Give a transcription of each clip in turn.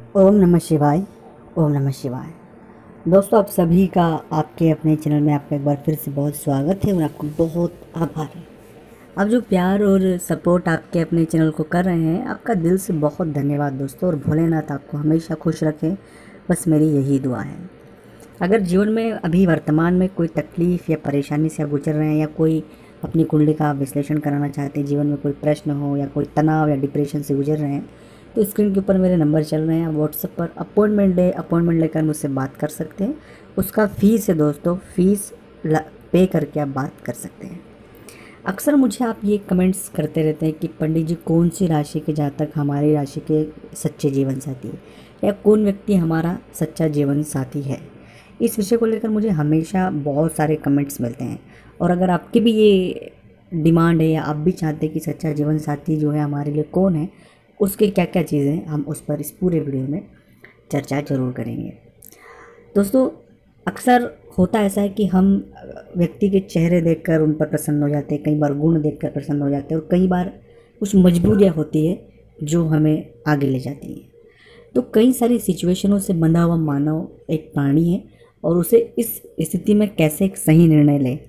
ओम नमः शिवाय। ओम नमः शिवाय। दोस्तों, आप सभी का आपके अपने चैनल में आपका एक बार फिर से बहुत स्वागत है और आपको बहुत आभार है। आप जो प्यार और सपोर्ट आपके अपने चैनल को कर रहे हैं, आपका दिल से बहुत धन्यवाद दोस्तों। और भोलेनाथ आपको हमेशा खुश रखें, बस मेरी यही दुआ है। अगर जीवन में अभी वर्तमान में कोई तकलीफ़ या परेशानी से आप गुजर रहे हैं, या कोई अपनी कुंडली का विश्लेषण कराना चाहते हैं, जीवन में कोई प्रश्न हो या कोई तनाव या डिप्रेशन से गुजर रहे हैं, तो स्क्रीन के ऊपर मेरे नंबर चल रहे हैं। आप व्हाट्सएप पर अपॉइंटमेंट लेकर मुझसे बात कर सकते हैं। उसका फ़ीस है दोस्तों, फ़ीस पे करके आप बात कर सकते हैं। अक्सर मुझे आप ये कमेंट्स करते रहते हैं कि पंडित जी, कौन सी राशि के जातक हमारी राशि के सच्चे जीवन साथी है, या कौन व्यक्ति हमारा सच्चा जीवन साथी है। इस विषय को लेकर मुझे हमेशा बहुत सारे कमेंट्स मिलते हैं। और अगर आपकी भी ये डिमांड है, या आप भी चाहते हैं कि सच्चा जीवन साथी जो है हमारे लिए कौन है, उसकी क्या क्या चीज़ें हैं, हम उस पर इस पूरे वीडियो में चर्चा ज़रूर करेंगे। दोस्तों, अक्सर होता ऐसा है कि हम व्यक्ति के चेहरे देखकर उन पर प्रसन्न हो जाते हैं, कई बार गुण देखकर प्रसन्न हो जाते हैं, और कई बार कुछ मजबूरियाँ होती है जो हमें आगे ले जाती हैं। तो कई सारी सिचुएशनों से बंधा हुआ मानव एक प्राणी है, और उसे इस स्थिति में कैसे एक सही निर्णय ले,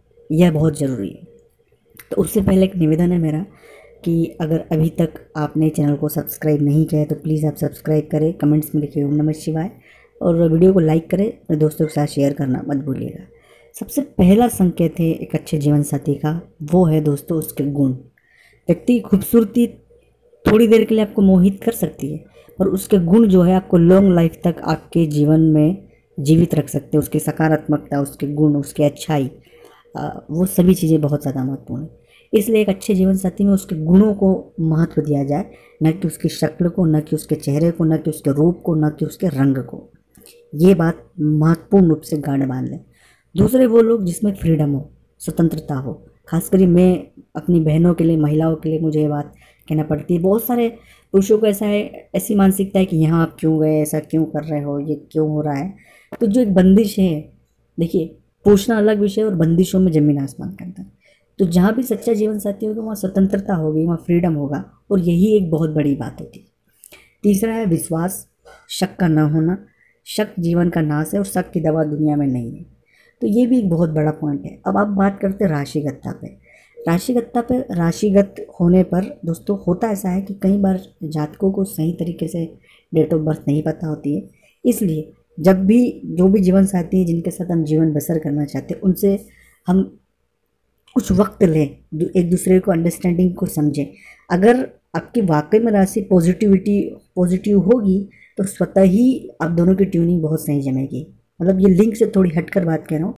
यह बहुत ज़रूरी है। तो उससे पहले एक निवेदन है मेरा कि अगर अभी तक आपने चैनल को सब्सक्राइब नहीं किया है तो प्लीज़ आप सब्सक्राइब करें, कमेंट्स में लिखिए ओम नमः शिवाय, और वीडियो को लाइक करें, अपने दोस्तों के साथ शेयर करना मत भूलिएगा। सबसे पहला संकेत है एक अच्छे जीवन साथी का, वो है दोस्तों उसके गुण। व्यक्ति की खूबसूरती थोड़ी देर के लिए आपको मोहित कर सकती है, पर उसके गुण जो है आपको लॉन्ग लाइफ तक आपके जीवन में जीवित रख सकते हैं। उसकी सकारात्मकता, उसके गुण, उसकी अच्छाई, वो सभी चीज़ें बहुत ज़्यादा महत्वपूर्ण है। इसलिए एक अच्छे जीवन साथी में उसके गुणों को महत्व दिया जाए, न कि उसकी शक्ल को, न कि उसके चेहरे को, न कि उसके रूप को, न कि उसके रंग को। ये बात महत्वपूर्ण रूप से गांड बांध लें। दूसरे वो लोग जिसमें फ्रीडम हो, स्वतंत्रता हो। खासकर मैं अपनी बहनों के लिए, महिलाओं के लिए मुझे ये बात कहना पड़ती है। बहुत सारे पुरुषों को ऐसा है, ऐसी मानसिकता है कि यहाँ आप क्यों गए, ऐसा क्यों कर रहे हो, ये क्यों हो रहा है। तो जो एक बंदिश है, देखिए, पूछना अलग विषय और बंदिशों में ज़मीन आसमान का अंतर। तो जहाँ भी सच्चा जीवन साथी होगा वहाँ स्वतंत्रता होगी, वहाँ फ्रीडम होगा, और यही एक बहुत बड़ी बात होती है। तीसरा है विश्वास, शक का ना होना। शक जीवन का नाश है, और शक की दवा दुनिया में नहीं है। तो ये भी एक बहुत बड़ा पॉइंट है। अब आप बात करते हैं राशिगतता पे। राशिगत होने पर दोस्तों होता ऐसा है कि कई बार जातकों को सही तरीके से डेट ऑफ बर्थ नहीं पता होती है। इसलिए जब भी जो भी जीवन साथी जिनके साथ हम जीवन बसर करना चाहते हैं, उनसे हम कुछ वक्त लें, एक दूसरे को अंडरस्टैंडिंग को समझें। अगर आपकी वाकई में राशि पॉजिटिव होगी तो स्वतः ही आप दोनों की ट्यूनिंग बहुत सही जमेगी। मतलब ये लिंक से थोड़ी हटकर बात कर रहा हूँ।